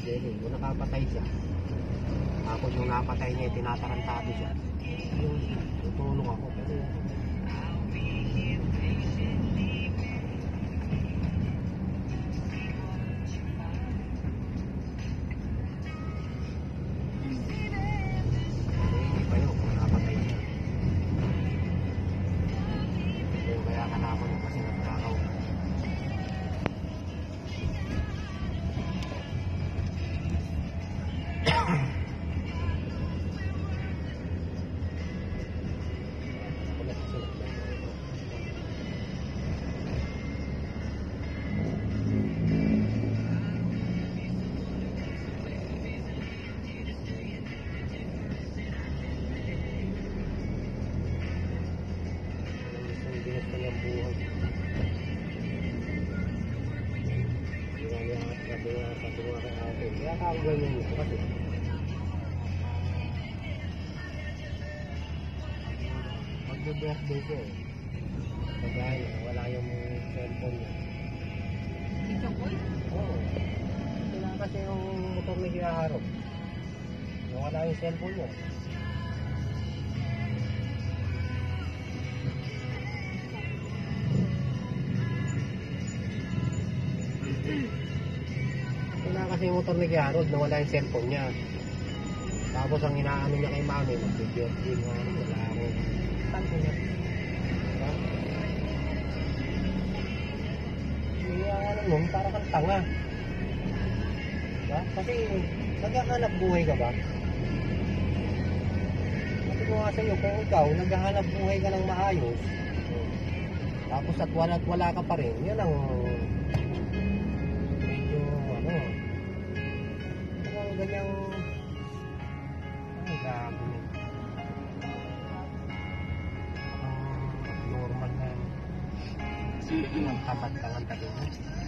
Jelly. Kung nakapatay siya, tapos yung napatay niya, tinatarantado siya. Yung tutulong ako. Pero hindi pa yun kung napatay siya. So, kaya kanako niya kasi nagkakaw. Ginusto niyang buhay. Sabi nga kay ate, kaya ako ganyan nito kasi mag-birthday ko eh. Kagaya, wala yung cellphone niya. Ito ko? Oo. Kailangan kasi yung motor na hinaharap. Wala yung cellphone niya. Kailangan kasi yung motor ni Garod na wala yung cellphone niya. Tapos ang inaano niya kay mami, mag-birthday nga, wala akong tanto niya. Diba? Hindi ano nun, para kang tanga. Diba? Kasi naghahanap buhay ka ba? Kasi ko nga sa'yo, kung ikaw naghahanap buhay ka ng maayos, tapos at wala ka pa rin, yun ang medyo ano, ganyang ay gabi normal na tamad ka ng tabi mo.